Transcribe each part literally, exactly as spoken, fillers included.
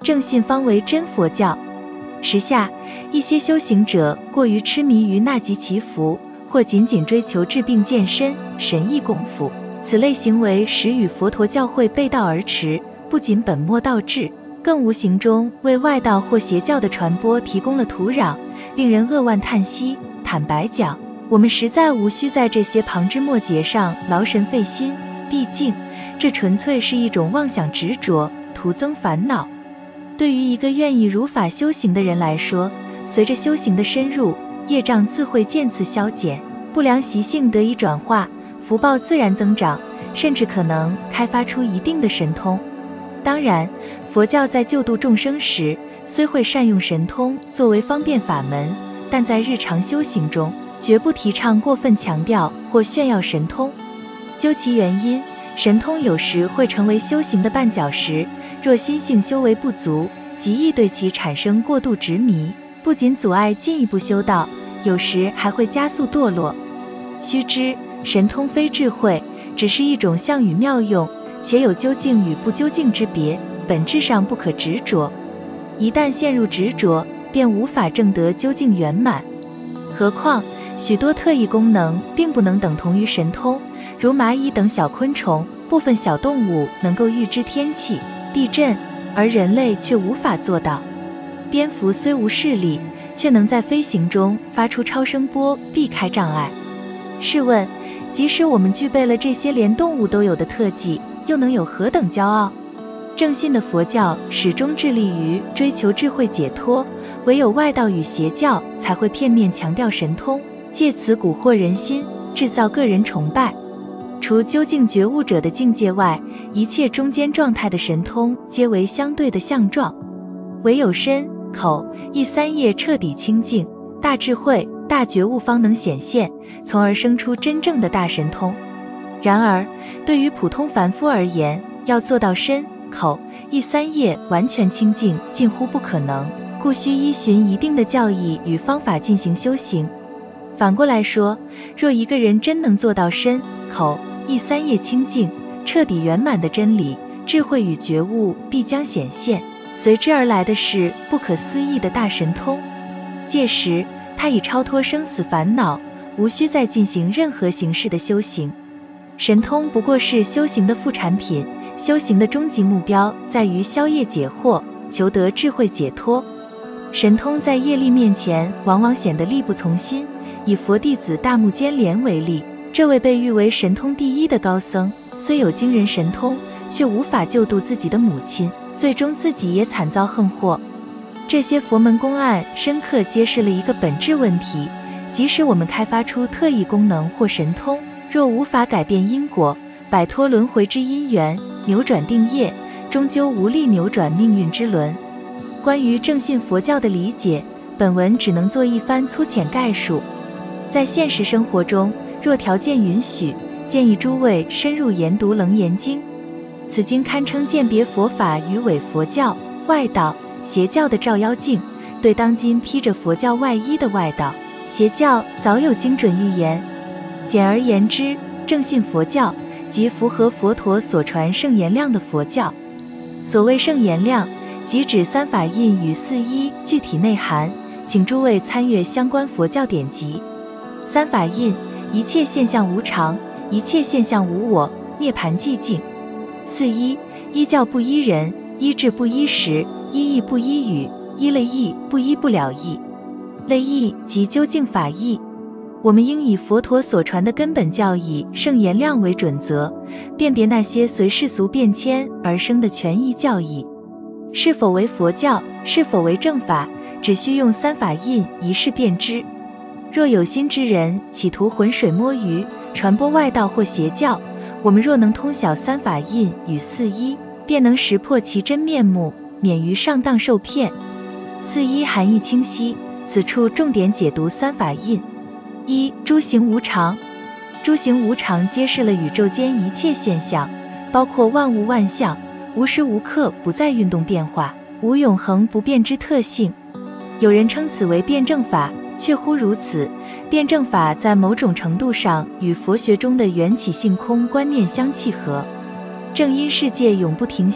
正信方为真佛教。时下，一些修行者过于痴迷于纳吉祈福，或仅仅追求治病健身、神意功夫，此类行为实与佛陀教诲背道而驰，不仅本末倒置，更无形中为外道或邪教的传播提供了土壤，令人扼腕叹息。坦白讲，我们实在无需在这些旁枝末节上劳神费心，毕竟这纯粹是一种妄想执着，徒增烦恼。对于一个愿意如法修行的人来说，随着修行的深入，业障自会渐次消减，不良习性得以转化，福报自然增长，甚至可能开发出一定的神通。当然，佛教在救度众生时，虽会善用神通作为方便法门，但在日常修行中，绝不提倡过分强调或炫耀神通。究其原因，神通有时会成为修行的绊脚石，若心性修为不足，极易对其产生过度执迷，不仅阻碍进一步修道，有时还会加速堕落。须知，神通非智慧，只是一种象与妙用，且有究竟与不究竟之别，本质上不可执着。一旦陷入执着，便无法证得究竟圆满。何况，许多特异功能并不能等同于神通，如蚂蚁等小昆虫，部分小动物能够预知天气、地震，而人类却无法做到。蝙蝠虽无视力，却能在飞行中发出超声波，避开障碍。试问，即使我们具备了这些连动物都有的特技，又能有何等骄傲？正信的佛教始终致力于追求智慧解脱，唯有外道与邪教才会片面强调神通，借此蛊惑人心，制造个人崇拜。除究竟觉悟者的境界外，一切中间状态的神通皆为相对的相状。唯有身、口、意三业彻底清净，大智慧、大觉悟方能显现，从而生出真正的大神通。然而，对于普通凡夫而言，要做到身、口、意三业完全清净，近乎不可能，故需依循一定的教义与方法进行修行。反过来说，若一个人真能做到身、口、意三业清净，彻底圆满的真理、智慧与觉悟必将显现，随之而来的是不可思议的大神通。届时，他已超脱生死烦恼，无需再进行任何形式的修行。神通不过是修行的副产品，修行的终极目标在于消业解惑，求得智慧解脱。神通在业力面前往往显得力不从心。以佛弟子大目犍连为例，这位被誉为神通第一的高僧，虽有惊人神通，却无法救度自己的母亲，最终自己也惨遭横祸。这些佛门公案深刻揭示了一个本质问题：即使我们开发出特异功能或神通，若无法改变因果，摆脱轮回之因缘，扭转定业，终究无力扭转命运之轮。关于正信佛教的理解，本文只能做一番粗浅概述。在现实生活中，若条件允许，建议诸位深入研读《楞严经》，此经堪称鉴别佛法与伪佛教、外道、邪教的照妖镜，对当今披着佛教外衣的外道、邪教早有精准预言。简而言之，正信佛教即符合佛陀所传圣言量的佛教。所谓圣言量，即指三法印与四依具体内涵，请诸位参阅相关佛教典籍。三法印：一切现象无常，一切现象无我，涅槃寂静。四依：依教不依人，依智不依时，依义不依语，依类义不依不了义。类义即究竟法义。我们应以佛陀所传的根本教义圣言量为准则，辨别那些随世俗变迁而生的权宜教义，是否为佛教，是否为正法，只需用三法印一试便知。若有心之人企图浑水摸鱼，传播外道或邪教，我们若能通晓三法印与四依，便能识破其真面目，免于上当受骗。四依含义清晰，此处重点解读三法印。一、诸行无常。诸行无常揭示了宇宙间一切现象，包括万物万象，无时无刻不在运动变化，无永恒不变之特性。有人称此为辩证法，确乎如此。辩证法在某种程度上与佛学中的缘起性空观念相契合。正因世界永不停息，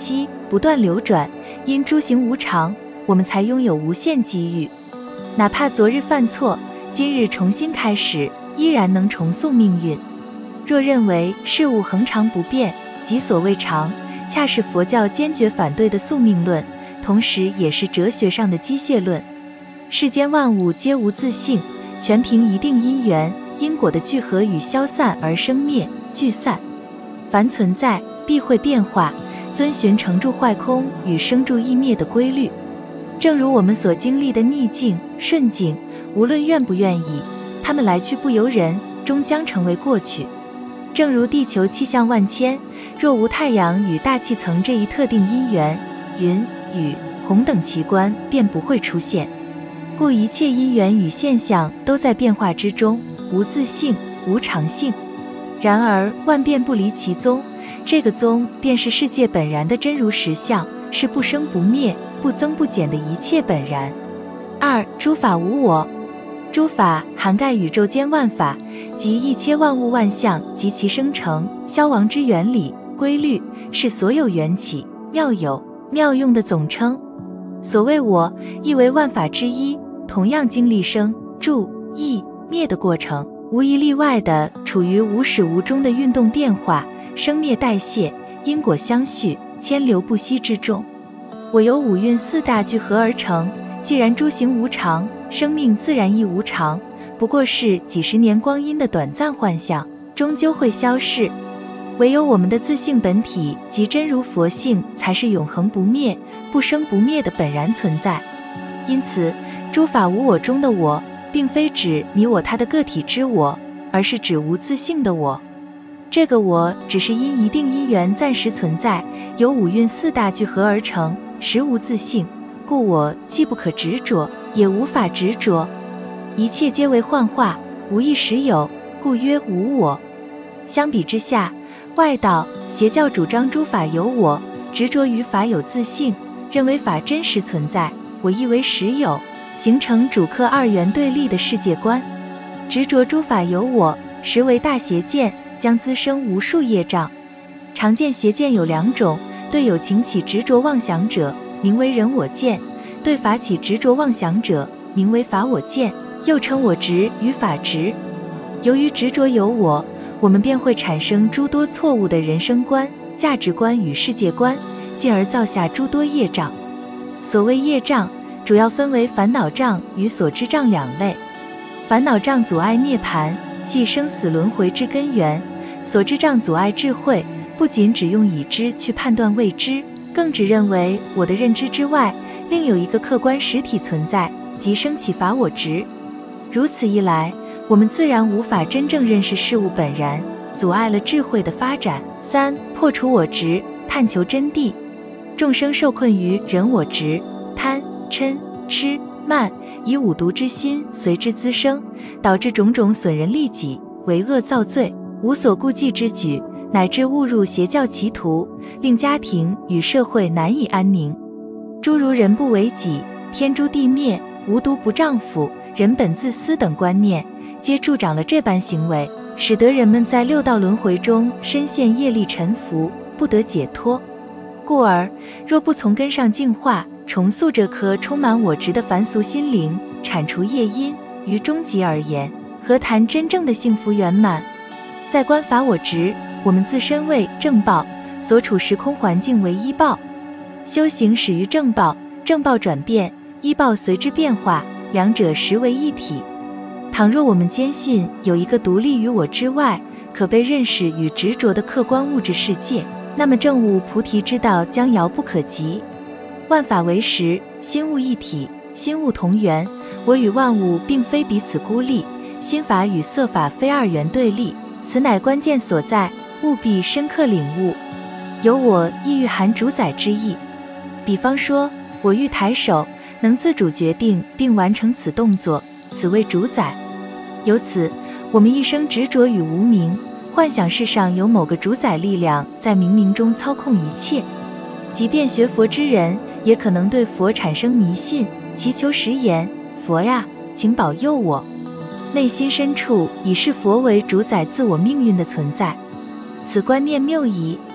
不断流转，因诸行无常，我们才拥有无限机遇。哪怕昨日犯错，今日重新开始，依然能重塑命运。若认为事物恒常不变，即所谓常，恰是佛教坚决反对的宿命论，同时也是哲学上的机械论。世间万物皆无自性，全凭一定因缘，因果的聚合与消散而生灭聚散。凡存在必会变化，遵循成住坏空与生住异灭的规律。正如我们所经历的逆境、顺境，无论愿不愿意，它们来去不由人，终将成为过去。正如地球气象万千，若无太阳与大气层这一特定因缘，云、雨、虹等奇观便不会出现。故一切因缘与现象都在变化之中，无自性，无常性。然而万变不离其宗，这个宗便是世界本然的真如实相，是不生不灭、不增不减的一切本然。二、诸法无我。诸法涵盖宇宙间万法，即一切万物万象及其生成、消亡之原理、规律，是所有缘起、妙有、妙用的总称。所谓我，亦为万法之一，同样经历生、住、异、灭的过程，无一例外的处于无始无终的运动变化、生灭代谢、因果相续、牵流不息之中。我由五蕴四大聚合而成，既然诸行无常，生命自然亦无常，不过是几十年光阴的短暂幻象，终究会消逝。唯有我们的自性本体即真如佛性，才是永恒不灭、不生不灭的本然存在。因此，诸法无我中的我，并非指你我他的个体之我，而是指无自性的我。这个我只是因一定因缘暂时存在，由五蕴四大聚合而成，实无自性，故我既不可执着，也无法执着。一切皆为幻化，无一实有，故曰无我。相比之下，外道邪教主张诸法有我，执着于法有自性，认为法真实存在，我亦为实有，形成主客二元对立的世界观。执着诸法有我，实为大邪见，将滋生无数业障。常见邪见有两种，对有情起执着妄想者，名为人我见；对法起执着妄想者，名为法我见，又称我执与法执。由于执着有我，我们便会产生诸多错误的人生观、价值观与世界观，进而造下诸多业障。所谓业障，主要分为烦恼障与所知障两类。烦恼障阻碍涅槃，系生死轮回之根源；所知障阻碍智慧，不仅只用已知去判断未知，更只认为我的认知之外，另有一个客观实体存在，即生起法我执。如此一来，我们自然无法真正认识事物本然，阻碍了智慧的发展。三、破除我执，探求真谛。众生受困于人我执，贪、嗔、痴、慢，以五毒之心随之滋生，导致种种损人利己、为恶造罪、无所顾忌之举，乃至误入邪教歧途，令家庭与社会难以安宁。诸如人不为己、天诛地灭、无毒不丈夫、人本自私等观念，皆助长了这般行为，使得人们在六道轮回中深陷业力沉浮，不得解脱。故而，若不从根上净化、重塑这颗充满我执的凡俗心灵，铲除业因，于终极而言，何谈真正的幸福圆满？在观法我执，我们自身为正报，所处时空环境为依报。修行始于正报，正报转变，依报随之变化，两者实为一体。倘若我们坚信有一个独立于我之外，可被认识与执着的客观物质世界，那么证悟菩提之道将遥不可及。万法为实，心物一体，心物同源，我与万物并非彼此孤立，心法与色法非二元对立，此乃关键所在，务必深刻领悟。有我亦蕴含主宰之意。比方说，我欲抬手，能自主决定并完成此动作，此为主宰。由此，我们一生执着与无明，幻想世上有某个主宰力量在冥冥中操控一切。即便学佛之人，也可能对佛产生迷信，祈求食言：佛呀，请保佑我。内心深处已视佛为主宰自我命运的存在，此观念谬疑。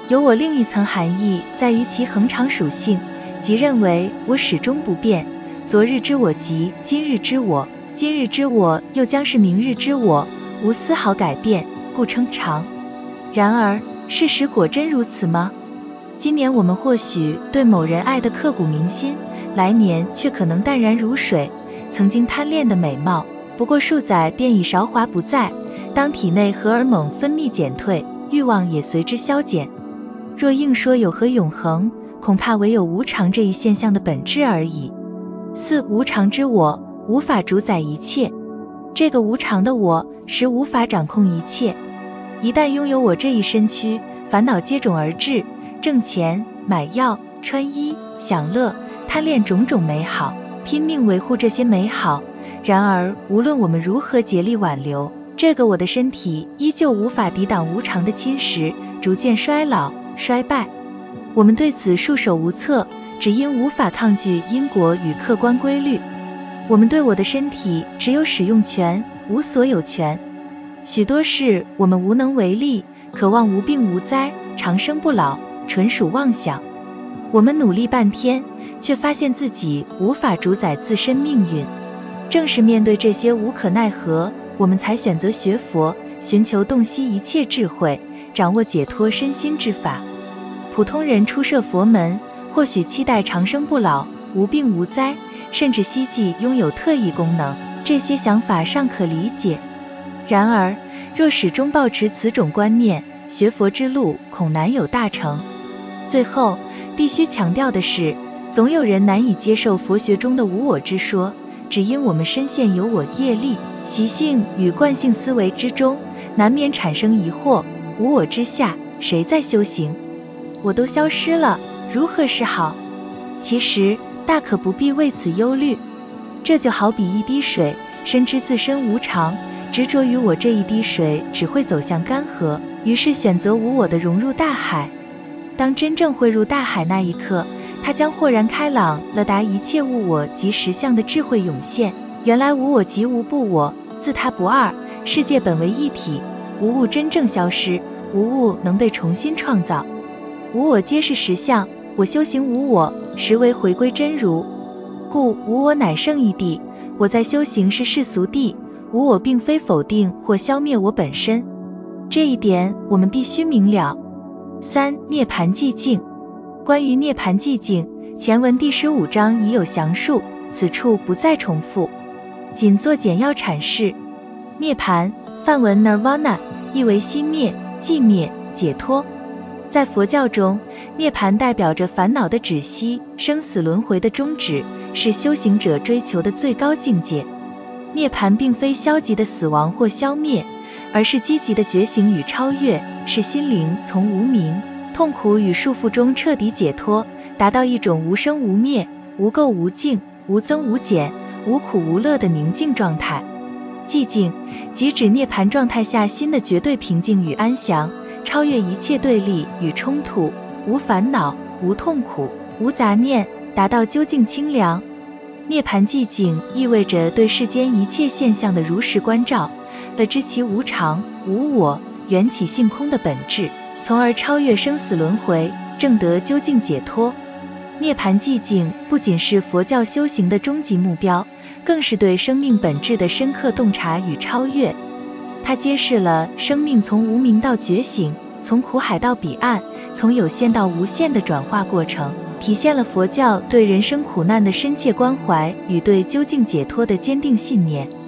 有我另一层含义在于其恒常属性，即认为我始终不变，昨日之我即今日之我，今日之我又将是明日之我，无丝毫改变，故称常。然而，事实果真如此吗？今年我们或许对某人爱得刻骨铭心，来年却可能淡然如水。曾经贪恋的美貌，不过数载便已韶华不再。当体内荷尔蒙分泌减退，欲望也随之消减。若硬说有何永恒，恐怕唯有无常这一现象的本质而已。四、无常之我，无法主宰一切。这个无常的我，实无法掌控一切。一旦拥有我这一身躯，烦恼接踵而至，挣钱、买药、穿衣、享乐，贪恋种种美好，拼命维护这些美好。然而，无论我们如何竭力挽留，这个我的身体依旧无法抵挡无常的侵蚀，逐渐衰老、衰败。我们对此束手无策，只因无法抗拒因果与客观规律。我们对我的身体只有使用权，无所有权。许多事我们无能为力，渴望无病无灾、长生不老，纯属妄想。我们努力半天，却发现自己无法主宰自身命运。正是面对这些无可奈何，我们才选择学佛，寻求洞悉一切智慧，掌握解脱身心之法。普通人初涉佛门，或许期待长生不老、无病无灾，甚至希冀拥有特异功能，这些想法尚可理解。然而，若始终抱持此种观念，学佛之路恐难有大成。最后，必须强调的是，总有人难以接受佛学中的无我之说，只因我们深陷有我业力、习性与惯性思维之中，难免产生疑惑：无我之下，谁在修行？我都消失了，如何是好？其实大可不必为此忧虑。这就好比一滴水，深知自身无常，执着于我这一滴水只会走向干涸，于是选择无我的融入大海。当真正汇入大海那一刻，它将豁然开朗，了达一切物我即实相的智慧涌现。原来无我即无不我，自他不二，世界本为一体，无物真正消失，无物能被重新创造。无我皆是实相，我修行无我，实为回归真如。故无我乃圣义谛，我在修行是世俗谛，无我并非否定或消灭我本身。这一点我们必须明了。三、涅槃寂静。关于涅槃寂静，前文第十五章已有详述，此处不再重复，仅做简要阐释。涅槃，梵文 nirvana， 意为熄灭、寂灭、解脱。在佛教中，涅槃代表着烦恼的止息，生死轮回的终止，是修行者追求的最高境界。涅槃并非消极的死亡或消灭，而是积极的觉醒与超越，是心灵从无明、痛苦与束缚中彻底解脱，达到一种无生无灭、无垢无净、无增无减、无苦无乐的宁静状态。寂静，即指涅槃状态下心的绝对平静与安详，超越一切对立与冲突，无烦恼、无痛苦、无杂念，达到究竟清凉。涅槃寂静意味着对世间一切现象的如实关照，了知其无常、无我、缘起性空的本质，从而超越生死轮回，证得究竟解脱。涅槃寂静不仅是佛教修行的终极目标，更是对生命本质的深刻洞察与超越。它揭示了生命从无明到觉醒，从苦海到彼岸，从有限到无限的转化过程，体现了佛教对人生苦难的深切关怀与对究竟解脱的坚定信念。